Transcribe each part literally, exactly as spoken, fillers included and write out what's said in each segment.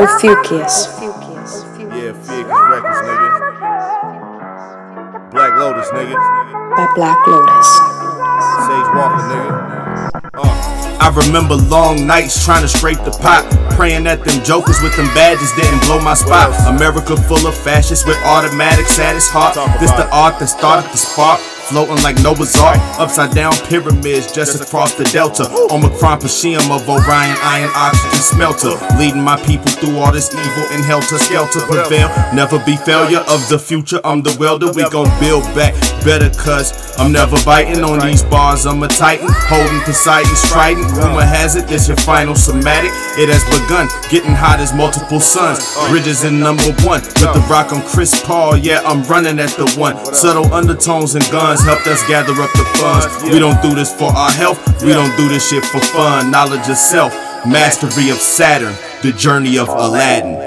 Ophiuchus. Yeah, Ophiuchus Records, nigga. Black Lotus, nigga. By Black Lotus. Sage Walker, nigga. Uh. I remember long nights trying to scrape the pot, praying that them jokers with them badges didn't blow my spot. America full of fascists with automatic saddest heart. This the art that started the spark, floating like Noah's Ark. Upside down pyramids just across the delta. Omicron Pashium of Orion, iron oxygen smelter. Leading my people through all this evil and helter skelter prevail. Never be failure of the future, I'm the welder. We gon' build back better cuz I'm never biting on these bars. I'm a titan, holding Poseidon's trident. Rumor has it this your final somatic. It has begun, getting hot as multiple suns. Bridges in number one, with the rock on Chris Paul. Yeah, I'm running at the one. Subtle undertones and guns helped us gather up the funds. We don't do this for our health, we don't do this shit for fun. Knowledge of self, mastery of Saturn, the journey of Aladdin.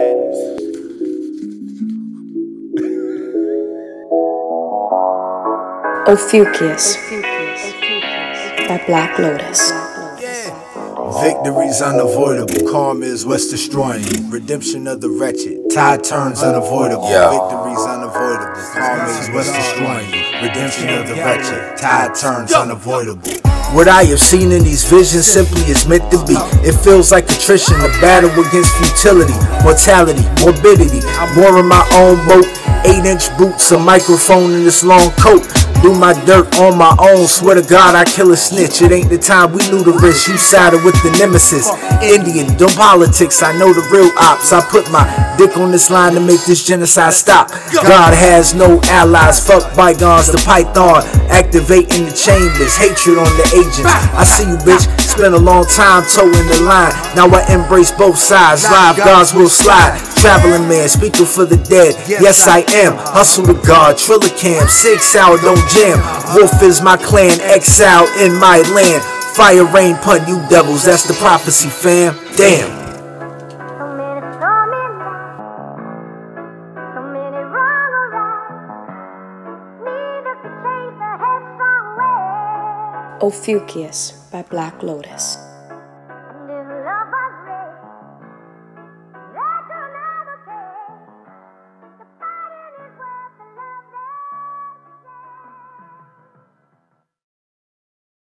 Ophiuchus. By Black Lotus. Victory's unavoidable, karma is what's destroying you. Redemption of the wretched, tide turns unavoidable. Yeah. Victory's unavoidable, karma is what's destroying you. Redemption of the wretched, tide turns unavoidable. What I have seen in these visions simply is meant to be. It feels like attrition, a battle against futility, mortality, morbidity. More in my own boat, eight inch boots, a microphone in this long coat. Do my dirt on my own, swear to God I kill a snitch. It ain't the time we knew the risk, you sided with the nemesis. Indian, don't politics, I know the real ops. I put my dick on this line to make this genocide stop. God has no allies, fuck bygones, the python. Activating the chambers, hatred on the agents. I see you bitch, spent a long time towing the line. Now I embrace both sides, live gods will slide. Traveling man, speaking for the dead, yes I am. Hustle to God, Triller Cam, six hour don't jam. Wolf is my clan, exile in my land. Fire rain pun you devils, that's the prophecy fam. Damn. Ophiuchus by Black Lotus.